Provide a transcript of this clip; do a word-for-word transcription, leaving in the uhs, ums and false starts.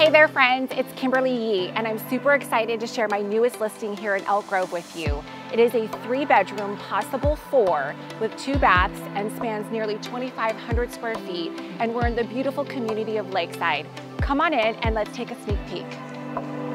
Hey there friends, it's Kimberly Yee, and I'm super excited to share my newest listing here in Elk Grove with you. It is a three bedroom, possible four, with two baths and spans nearly twenty-five hundred square feet, and we're in the beautiful community of Lakeside. Come on in and let's take a sneak peek.